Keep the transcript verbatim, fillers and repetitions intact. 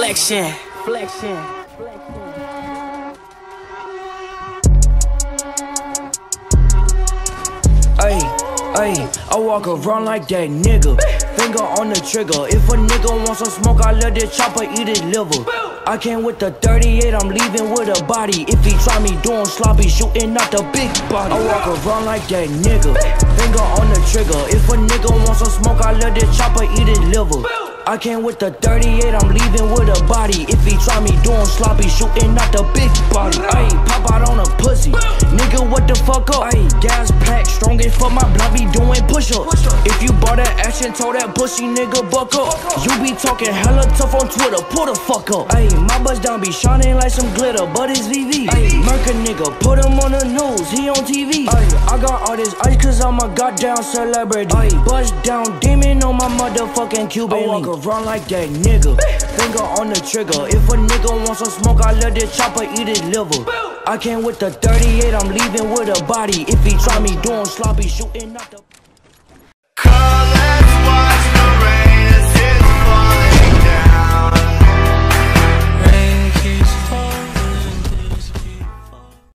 Flexion. Flexion. Ay, ay, I walk around like that nigga. Finger on the trigger. If a nigga wants some smoke, I let this chopper eat his liver. I came with the thirty-eight, I'm leaving with a body. If he try me doing sloppy, shooting out the big body. I walk around like that nigga. Finger on the trigger. If a nigga wants some smoke, I let this chopper eat his liver. I came with the thirty-eight, I'm leaving with a body. If he try me doing sloppy, shooting out the big body. Ayy, pop out on a pussy. Nigga, what the fuck up? Ayy, gas pack, strong as fuck, my blood be doing push-ups. If you bought that action, told that pussy nigga buck up. You be talking hella tough on Twitter, pull the fuck up. Ayy, my bust down be shining like some glitter, but it's V V. Ayy, murk a nigga, put him on the news, he on T V. Ayy, I got all this ice cause I'm a goddamn celebrity. Ayy, bust down demon on my motherfucking Cuban link. Run like that nigga. Finger on the trigger. If a nigga wants some smoke, I let this chopper eat his liver. I came with the thirty-eight, I'm leaving with a body. If he try me doing sloppy, shooting out the